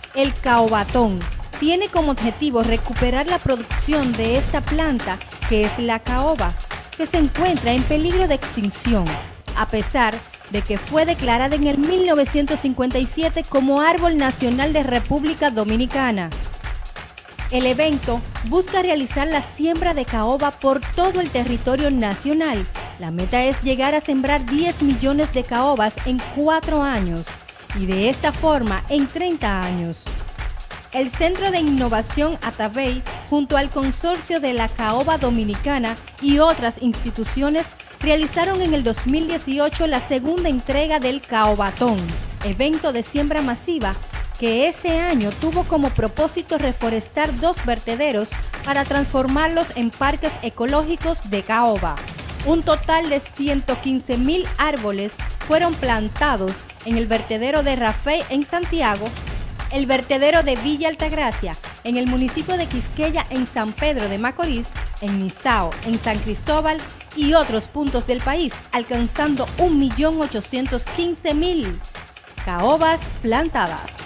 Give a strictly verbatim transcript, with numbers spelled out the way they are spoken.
El caobatón tiene como objetivo recuperar la producción de esta planta, que es la caoba, que se encuentra en peligro de extinción, a pesar de que fue declarada en el mil novecientos cincuenta y siete como Árbol Nacional de República Dominicana. El evento busca realizar la siembra de caoba por todo el territorio nacional. La meta es llegar a sembrar diez millones de caobas en cuatro años y de esta forma en treinta años. El Centro de Innovación Atabey, junto al Consorcio de la Caoba Dominicana y otras instituciones, realizaron en el dos mil dieciocho la segunda entrega del Caobatón, evento de siembra masiva que ese año tuvo como propósito reforestar dos vertederos para transformarlos en parques ecológicos de caoba. Un total de ciento quince mil árboles fueron plantados en el vertedero de Rafey en Santiago, el vertedero de Villa Altagracia en el municipio de Quisqueya en San Pedro de Macorís, en Nizao en San Cristóbal y otros puntos del país, alcanzando un millón ochocientos quince mil caobas plantadas.